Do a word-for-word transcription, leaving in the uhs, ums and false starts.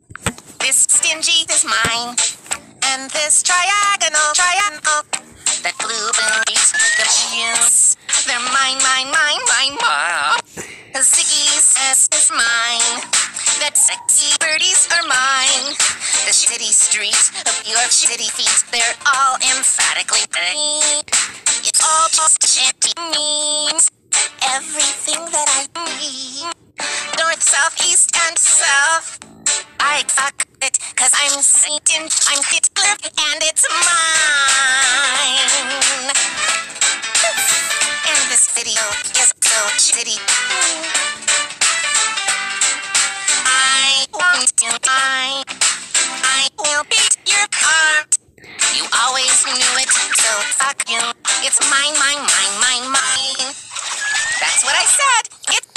This stingy is mine, and this triagonal triangle, that blueberries, the peas, they're mine, mine, mine, mine, mine. Ziggy's ass is mine, that sexy birdies are mine. The city streets of your city feet, they're all emphatically mine. It's all just shanty means everything that I need. North, south, east, and south. I fuck it, cause I'm Satan, I'm Hitler, and it's mine. And this video is so shitty. I want to die. I will beat your heart. You always knew it, so fuck you. It's mine, mine, mine, mine, mine. That's what I said. It's